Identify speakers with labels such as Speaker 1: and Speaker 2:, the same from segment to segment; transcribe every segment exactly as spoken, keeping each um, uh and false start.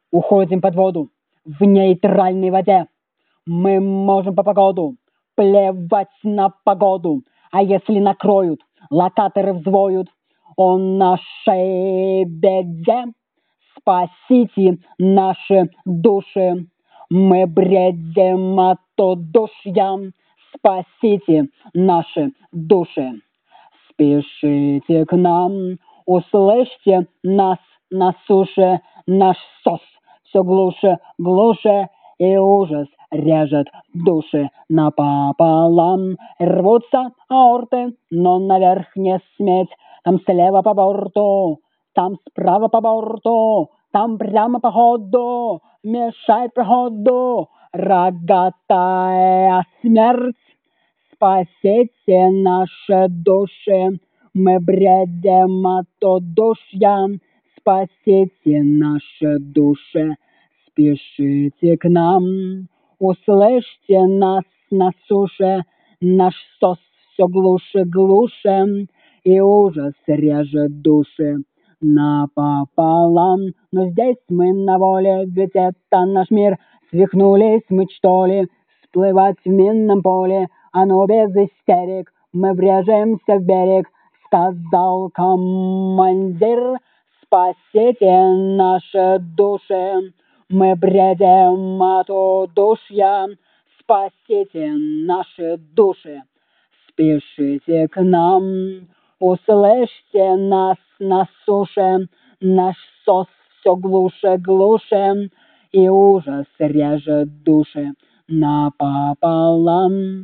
Speaker 1: Уходим под воду в нейтральной воде. Мы можем по погоду плевать на погоду. А если накроют, локаторы взвоют о нашей беде. Спасите наши души, мы бредем от удушья. Спасите наши души. Спешите к нам, услышьте нас на суше. Наш сос все глуше, глуше, и ужас режет души напополам. Рвутся аорты, но наверх не сметь. Там слева по борту, там справа по борту, там прямо по ходу, мешает проходу рогатая смерть. Спасите наши души, мы бредем от удушья. Спасите наши души, спешите к нам, услышьте нас на суше. Наш сос все глуше, глуше, и ужас режет души напополам. Но здесь мы на воле, ведь это наш мир. Свихнулись мы, что ли, всплывать в минном поле? А ну без истерик, мы врежемся в берег, сказал командир. Спасите наши души, мы бредем от удушья. Спасите наши души, спешите к нам, услышьте нас на суше. Наш сос все глуше, глуше, и ужас режет души напополам.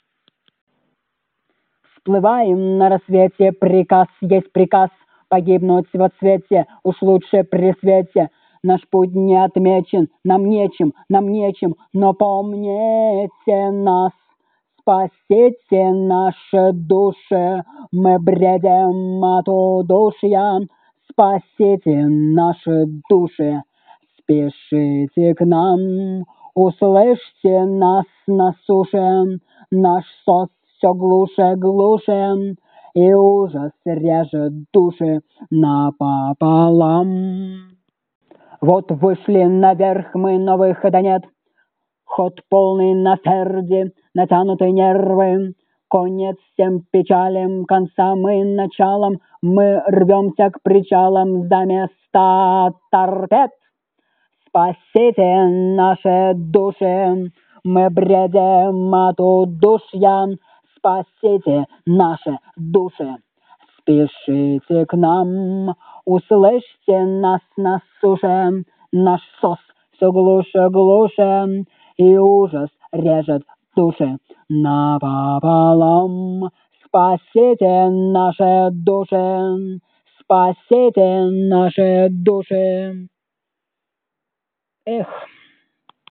Speaker 1: Всплываем на рассвете, приказ есть приказ, погибнуть во цвете, уж лучше при свете. Наш путь не отмечен, нам нечем, нам нечем, но помните нас. Спасите наши души, мы бредем от удушья. Спасите наши души, спешите к нам, услышьте нас на суше. Наш сос все глуше, глуше, и ужас режет души напополам. Вот вышли наверх мы, но выхода нет. Ход полный на ферде, натянутые нервы. Конец всем печалям, конца мы началом. Мы рвемся к причалам за места торпед. Спасите наши души, мы бредем от удушья. Спасите наши души, спешите к нам, услышьте нас на суше. Наш сос все глуше, глуше, и ужас режет души напополам. Спасите наши души, спасите наши души. Эх.